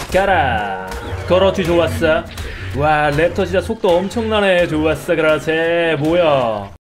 가라. 그렇지, 좋았어. 와, 랩터 진짜 속도 엄청나네. 좋았어. 그렇지. 뭐야.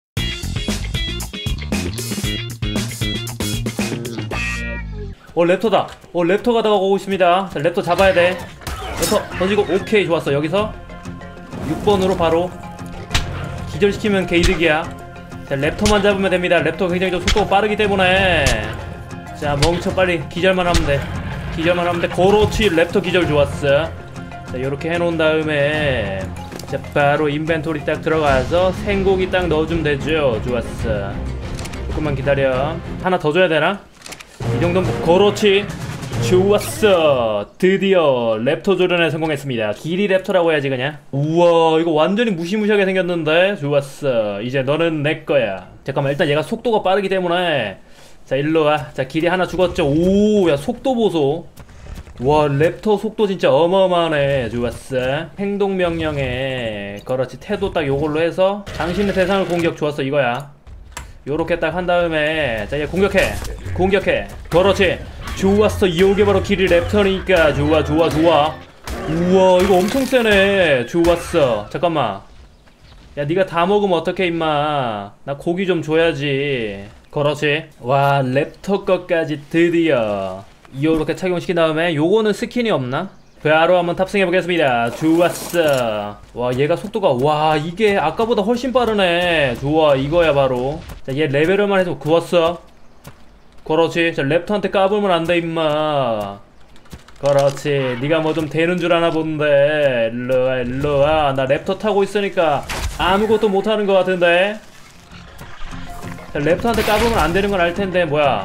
랩터다. 랩터가 다가오고 있습니다. 자, 랩터 잡아야 돼. 랩터 던지고. 오케이, 좋았어. 여기서 6번으로 바로 기절시키면 개이득이야. 자, 랩터만 잡으면 됩니다. 랩터 굉장히 좀 속도가 빠르기 때문에. 자, 멍청 빨리 기절만 하면 돼. 기절만 하면 돼. 그렇지. 랩터 기절 좋았어. 자, 요렇게 해놓은 다음에 자, 바로 인벤토리 딱 들어가서 생고기 딱 넣어주면 되죠. 좋았어. 조금만 기다려. 하나 더 줘야 되나? 이 정도면. 그렇지. 좋았어. 드디어 랩터 조련에 성공했습니다. 길이 랩터라고 해야지 그냥. 우와, 이거 완전히 무시무시하게 생겼는데. 좋았어. 이제 너는 내 거야. 잠깐만, 일단 얘가 속도가 빠르기 때문에. 자, 일로와. 자, 길이 하나 죽었죠. 오, 야, 속도 보소. 와, 랩터 속도 진짜 어마어마하네. 좋았어. 행동명령에 그렇지. 태도 딱 요걸로 해서 당신의 대상을 공격. 좋았어. 이거야. 요렇게 딱 한 다음에 자, 얘 공격해. 그렇지. 좋았어. 이게 바로 길이 랩터니까. 좋아. 우와, 이거 엄청 세네. 좋았어. 잠깐만. 야, 니가 다 먹으면 어떡해 임마. 나 고기 좀 줘야지. 그렇지. 와, 랩터 것까지 드디어 요렇게 착용시킨 다음에 요거는 스킨이 없나? 바로 한번 탑승해보겠습니다. 좋았어. 와, 얘가 속도가, 와, 이게 아까보다 훨씬 빠르네. 좋아, 이거야 바로. 자, 얘 레벨을만 해서 구웠어. 그렇지. 자, 랩터한테 까불면 안 돼 임마. 그렇지. 니가 뭐 좀 되는 줄 아나 본데. 일로와. 나 랩터 타고 있으니까 아무것도 못하는 것 같은데. 자, 랩터한테 까불면 안 되는 건 알 텐데. 뭐야,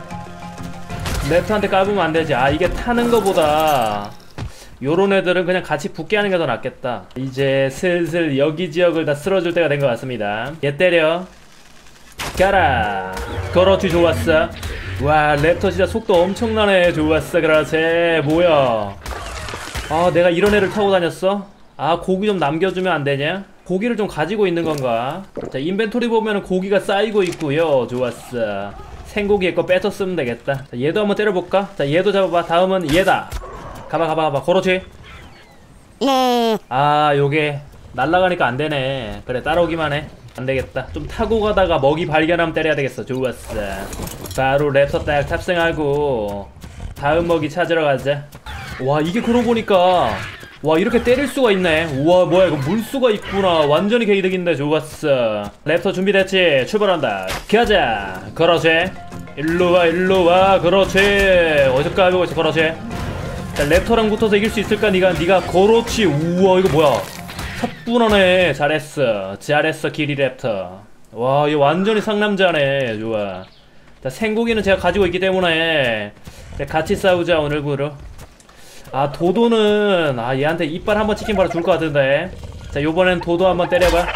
랩터한테 까불면 안 되지. 아, 이게 타는 거보다 요런 애들은 그냥 같이 붙게 하는 게 더 낫겠다. 이제 슬슬 여기 지역을 다 쓸어줄 때가 된 것 같습니다. 얘 때려. 가라. 그렇지. 좋았어. 와, 랩터 진짜 속도 엄청나네. 좋았어. 그렇지. 뭐야. 아, 내가 이런 애를 타고 다녔어? 아, 고기 좀 남겨주면 안 되냐? 고기를 좀 가지고 있는 건가? 자, 인벤토리 보면은 고기가 쌓이고 있고요. 좋았어. 생고기 거 뺏어 쓰면 되겠다. 자, 얘도 한번 때려볼까? 자, 얘도 잡아봐. 다음은 얘다. 가봐. 그렇지. 아, 요게 날라가니까 안 되네. 그래, 따라오기만 해. 안 되겠다. 좀 타고 가다가 먹이 발견하면 때려야 되겠어. 좋았어. 바로 랩터 딱 탑승하고 다음 먹이 찾으러 가자. 와, 이게 그러고 보니까, 와, 이렇게 때릴 수가 있네. 우와, 뭐야, 이거 물수가 있구나. 완전히 개이득인데. 좋았어. 랩터 준비됐지? 출발한다. 가자. 그렇지. 일로와. 그렇지. 어디서 까불고 있어. 그렇지. 자, 랩터랑 붙어서 이길 수 있을까? 니가. 그렇지. 우와, 이거 뭐야, 사뿐하네. 잘했어 길이 랩터. 와, 이거 완전히 상남자네. 좋아. 자, 생고기는 제가 가지고 있기 때문에 같이 싸우자 오늘부로. 아, 도도는, 아, 얘한테 이빨 한번 치킨 바로 줄 것 같은데. 자, 요번엔 도도 한번 때려봐.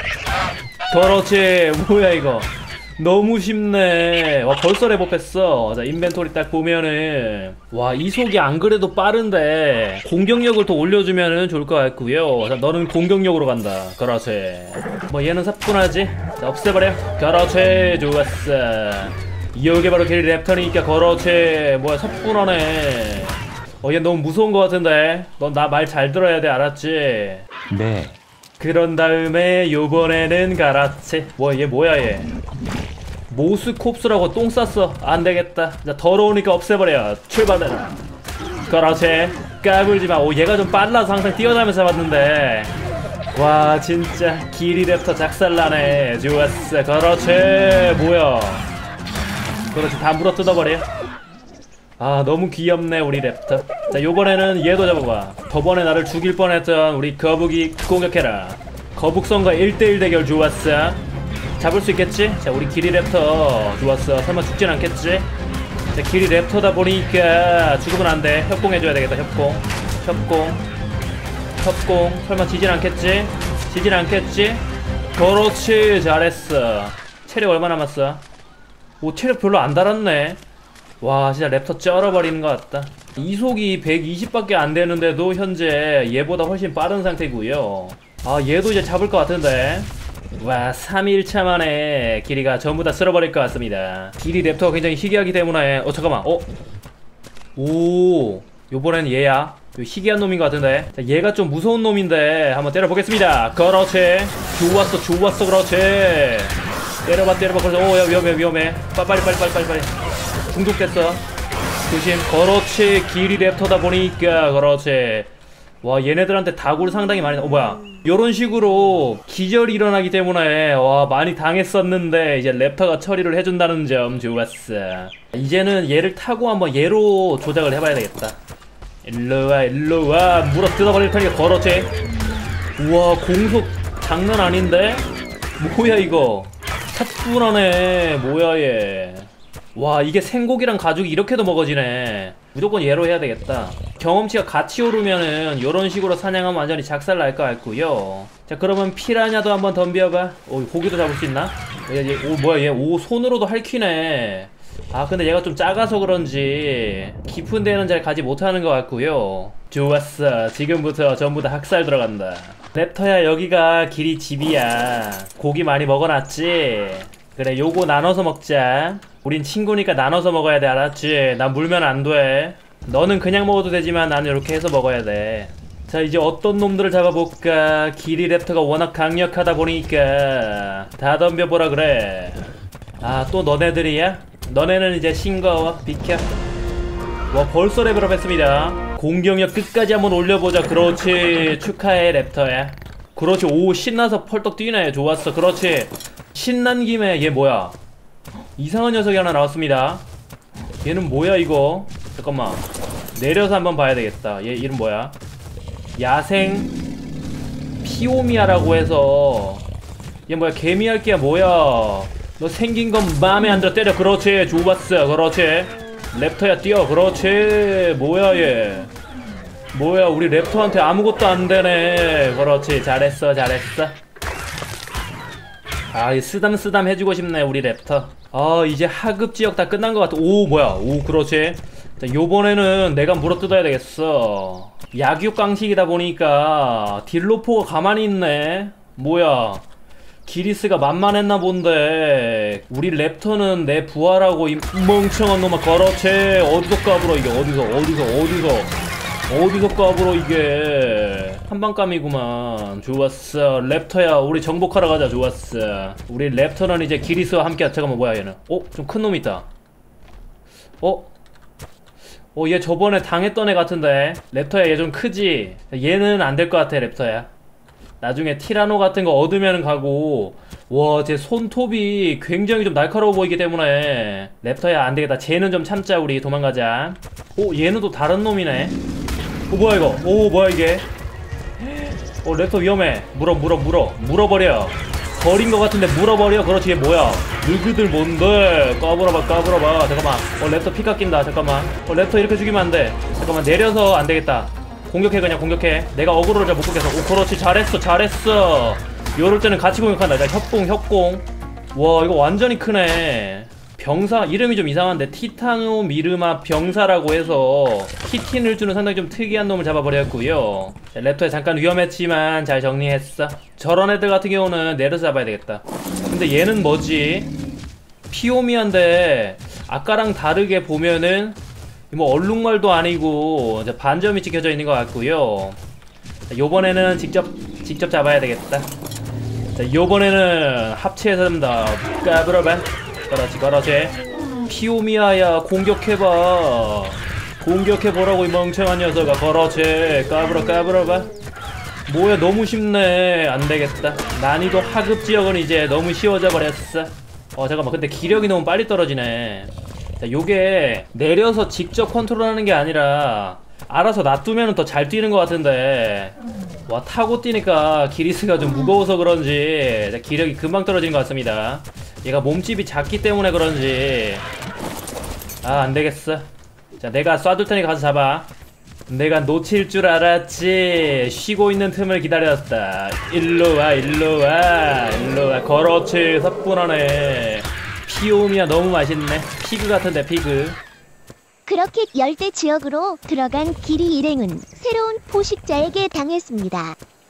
그렇지. 뭐야 이거, 너무 쉽네. 와, 벌써 레벨업했어. 자, 인벤토리 딱 보면은, 와, 이속이 안 그래도 빠른데 공격력을 더 올려주면은 좋을 것 같고요. 자, 너는 공격력으로 간다. 그렇지. 뭐 얘는 사뿐하지. 자, 없애버려. 그렇지. 좋았어. 이게 바로 길이 랩터니까. 그렇지. 뭐야, 사뿐하네. 얘 너무 무서운 것 같은데. 넌 나 말 잘 들어야 돼. 알았지? 네. 그런 다음에 요번에는 가라치. 얘 뭐야 얘. 모스콥스라고 똥 쌌어. 안되겠다. 자, 더러우니까 없애버려. 출발해라. 그렇지. 까불지마. 오, 얘가 좀 빨라서 항상 뛰어다니면서 봤는데. 와, 진짜 길이 랩터 작살나네. 좋았어. 그렇지. 뭐야, 그렇지. 다 물어뜯어버려. 아, 너무 귀엽네 우리 랩터. 자, 요번에는 얘도 잡아봐. 저번에 나를 죽일 뻔했던 우리 거북이 공격해라. 거북선과 1대1 대결. 좋았어. 잡을 수 있겠지? 자, 우리 길이 랩터. 좋았어. 설마 죽진 않겠지? 자, 길이 랩터다 보니까 죽으면 안돼. 협공해줘야 되겠다. 협공. 설마 지진 않겠지? 그렇지. 잘했어. 체력 얼마 남았어? 오, 체력 별로 안 달았네. 와, 진짜 랩터 쩔어버리는 것 같다. 이속이 120밖에 안 되는데도 현재 얘보다 훨씬 빠른 상태고요. 아, 얘도 이제 잡을 것 같은데. 와, 3일차 만에 길이가 전부 다 쓸어버릴 것 같습니다. 길이 랩터가 굉장히 희귀하기 때문에. 잠깐만. 오, 요번엔 얘야. 희귀한 놈인 것 같은데. 자, 얘가 좀 무서운 놈인데 한번 때려보겠습니다. 그렇지. 좋았어. 그렇지. 때려봐. 그래서 오야 위험해. 빨리. 중독됐어. 조심. 그렇지. 길이 랩터다 보니까 그렇지. 와, 얘네들한테 다굴 상당히 많이 뭐야, 요런 식으로 기절이 일어나기 때문에 와, 많이 당했었는데 이제 랩터가 처리를 해준다는 점 좋았어. 이제는 얘를 타고 한번 얘로 조작을 해봐야 되겠다. 일로와 물어 뜯어버릴 테니까. 그렇지. 우와, 공속 장난 아닌데? 뭐야 이거, 차분하네. 뭐야 얘. 와, 이게 생고기랑 가죽이 이렇게도 먹어지네. 무조건 얘로 해야 되겠다. 경험치가 같이 오르면은 요런 식으로 사냥하면 완전히 작살 날 것 같고요. 자, 그러면 피라냐도 한번 덤벼봐. 오, 고기도 잡을 수 있나? 뭐야 얘. 오, 손으로도 핥히네. 아, 근데 얘가 좀 작아서 그런지 깊은 데는 잘 가지 못하는 것 같고요. 좋았어. 지금부터 전부 다 학살 들어간다. 랩터야, 여기가 길이 집이야. 고기 많이 먹어놨지? 그래, 요거 나눠서 먹자. 우린 친구니까 나눠서 먹어야 돼, 알았지? 나 물면 안 돼. 너는 그냥 먹어도 되지만 나는 이렇게 해서 먹어야 돼. 자, 이제 어떤 놈들을 잡아볼까? 길이 랩터가 워낙 강력하다 보니까 다 덤벼보라 그래. 아, 또 너네들이야? 너네는 이제 싱거워. 비켜. 와, 벌써 레벨업 했습니다. 공격력 끝까지 한번 올려보자. 그렇지. 축하해 랩터야. 그렇지. 오, 신나서 펄떡 뛰네. 좋았어. 그렇지. 신난 김에 얘 뭐야, 이상한 녀석이 하나 나왔습니다. 얘는 뭐야 이거. 잠깐만, 내려서 한번 봐야 되겠다. 얘 이름 뭐야? 야생 피오미아라고 해서 얘 뭐야, 개미할게야 뭐야. 너 생긴 건 마음에 안 들어. 때려. 그렇지. 좋았어. 그렇지. 랩터야 뛰어. 그렇지. 뭐야 얘. 뭐야, 우리 랩터한테 아무것도 안 되네. 그렇지. 잘했어. 아, 쓰담 해주고 싶네 우리 랩터. 아, 이제 하급 지역 다 끝난 것 같아. 오, 뭐야. 오, 그렇지. 자, 요번에는 내가 물어뜯어야 되겠어. 약육 강식이다 보니까 딜로포가 가만히 있네. 뭐야, 기리스가 만만했나 본데. 우리 랩터는 내 부하라고 이 멍청한 놈아. 그렇지. 어디서 까불어 이게. 어디서 까불어 이게. 한방감이구만. 좋았어. 랩터야, 우리 정복하러 가자. 좋았어. 우리 랩터는 이제 기리스와 함께. 잠깐만, 뭐야 얘는. 좀 큰 놈 있다. 얘 저번에 당했던 애 같은데. 랩터야, 얘 좀 크지? 얘는 안 될 것 같아 랩터야. 나중에 티라노 같은 거 얻으면 가고. 와, 쟤 손톱이 굉장히 좀 날카로워 보이기 때문에 랩터야 안 되겠다. 쟤는 좀 참자. 우리 도망가자. 얘는 또 다른 놈이네. 뭐야 이거. 뭐야 이게. 랩터 위험해. 물어버려. 버린 것 같은데 물어버려. 그렇지. 얘 뭐야, 누구들 뭔데. 까불어봐. 잠깐만. 랩터 피 깎인다. 잠깐만. 랩터 이렇게 죽이면 안 돼. 잠깐만, 내려서 안 되겠다. 그냥 공격해. 내가 어그로를 잘 못 끊겠어. 그렇지. 잘했어. 요럴 때는 같이 공격한다. 자, 협공. 와, 이거 완전히 크네. 병사 이름이 좀 이상한데, 티타노 미르마 병사라고 해서 키틴을 주는 상당히 좀 특이한 놈을 잡아버렸고요. 랩터에 잠깐 위험했지만 잘 정리했어. 저런 애들 같은 경우는 내려서 잡아야 되겠다. 근데 얘는 뭐지? 피오미아인데 아까랑 다르게 보면은 뭐 얼룩말도 아니고 반점이 찍혀져 있는 것 같고요. 요번에는 직접 잡아야 되겠다. 자, 요번에는 합체해서 잡는다. 까불어봐. 그렇지. 피오미아야, 공격해보라고 이 멍청한 녀석아. 그렇지. 까불어봐. 뭐야, 너무 쉽네. 안되겠다. 난이도 하급 지역은 이제 너무 쉬워져 버렸어. 잠깐만, 근데 기력이 너무 빨리 떨어지네. 자, 요게 내려서 직접 컨트롤하는 게 아니라 알아서 놔두면 더 잘 뛰는 것 같은데. 와, 타고 뛰니까 기리스가 좀 무거워서 그런지 기력이 금방 떨어지는 것 같습니다. 얘가 몸집이 작기 때문에 그런지. 안되겠어. 자, 내가 쏴둘 테니까 가서 잡아. 내가 놓칠 줄 알았지. 쉬고 있는 틈을 기다렸다. 일로와. 그렇지. 사뿐하네. 피오미아 너무 맛있네. 피그 같은데, 피그. 그렇게 열대 지역으로 들어간 길이 일행은 새로운 포식자에게 당했습니다.